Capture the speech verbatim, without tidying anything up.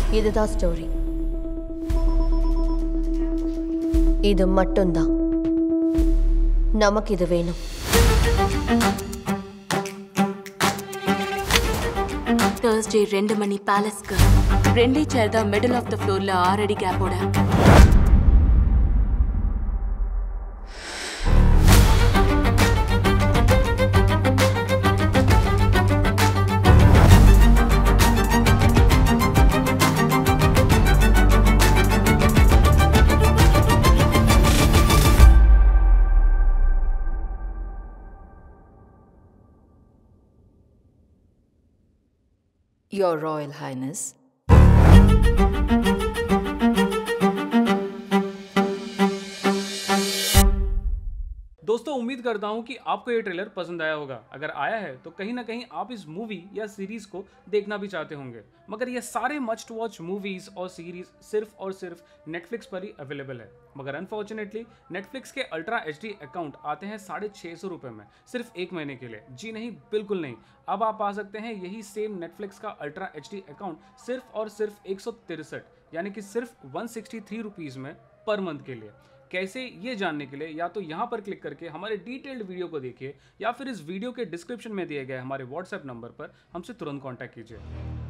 இதுதான் ஸ்டோரி. இது மட்டும்தான். நமக்கு இது வேணும். Thursday ரெண்டு மணி பேலஸ்க்கு ரெண்டே சேர் தான் மிடில் ஆஃப் த ஃப்ளோர்ல ஆறு அடி கேப்போட. Your Royal Highness. दोस्तों, उम्मीद करता हूं कि आपको ये ट्रेलर पसंद आया होगा। अगर आया है तो कहीं ना कहीं आप इस मूवी या सीरीज को देखना भी चाहते होंगे, मगर ये सारे मस्ट वॉच मूवीज और सीरीज सिर्फ और सिर्फ नेटफ्लिक्स पर ही अवेलेबल है। मगर अनफॉर्चुनेटली नेटफ्लिक्स के अल्ट्रा एच डी अकाउंट आते हैं साढ़े छः सौ रुपये में सिर्फ एक महीने के लिए। जी नहीं, बिल्कुल नहीं। अब आप पा सकते हैं यही सेम नेटफ्लिक्स का अल्ट्रा एच डी अकाउंट सिर्फ और सिर्फ एक सौ तिरसठ यानी कि सिर्फ वन सिक्सटी थ्री रुपीज़ में पर मंथ के लिए। कैसे, ये जानने के लिए या तो यहाँ पर क्लिक करके हमारे डिटेल्ड वीडियो को देखिए या फिर इस वीडियो के डिस्क्रिप्शन में दिए गए हमारे व्हाट्सएप नंबर पर हमसे तुरंत कांटेक्ट कीजिए।